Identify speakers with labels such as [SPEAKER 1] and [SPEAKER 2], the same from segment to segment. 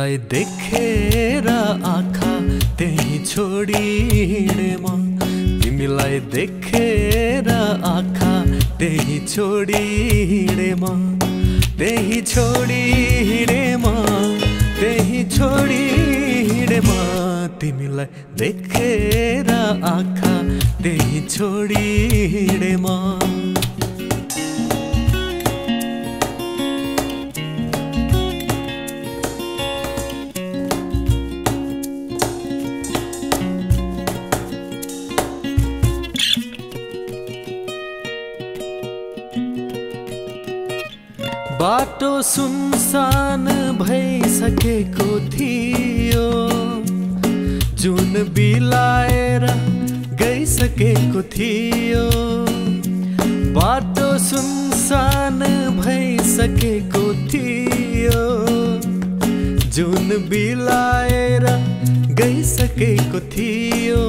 [SPEAKER 1] तिमीलाई देखेर आँखा त्यही छोडिने म, तिमीलाई देखेर आँखा त्यही छोडिने म, त्यही छोडिने म, त्यही छोडिने म, तिमीलाई देखेर आँखा त्यही छोडिने म। बाटो सुनसान भइसकेको थियो, जुन बिलाएर गइसकेको थियो। बाटो सुनसान भइसकेको थियो, जुन बिलाएर गइसकेको थियो।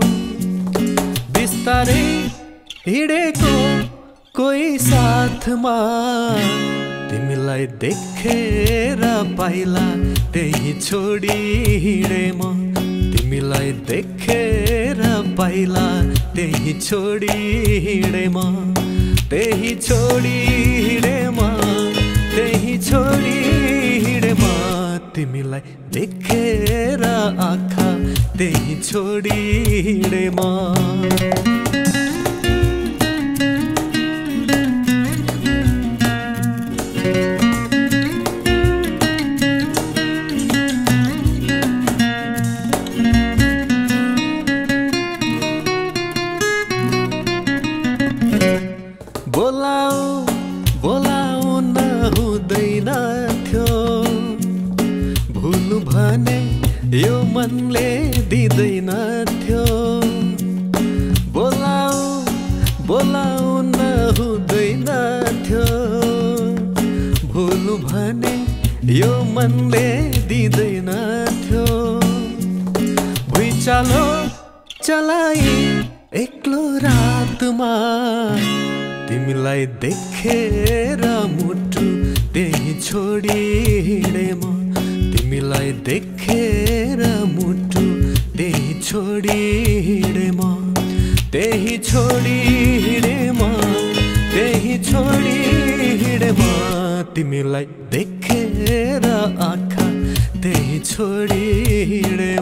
[SPEAKER 1] बिस्तारै हिँडेको कोही साथमा, तिमीलाई देखेर पाइला त्यही छोडिने म, तिमीलाई देखेर पाइला त्यही छोडिने म, त्यही छोडिने म, त्यही छोडिने म, तिमीलाई देखेर आँखा त्यही छोडिने म। बोलाऊ नहुँदैन थियो, भुल्नु भने यो मनले दिँदैन थियो। बोलाऊ नहुँदैन थियो, भुल्नु भने यो मनले दिँदैन थियो। भुइँचालो चलाई एक्लो रातमा, तिमीलाई देखेर मुटु त्यही छोडिने म, तिमीलाई देखेर मुटु त्यही छोडिने म, त्यही छोडिने म, त्यही छोडिने म, तिमीलाई देखेर आँखा त्यही छोडिने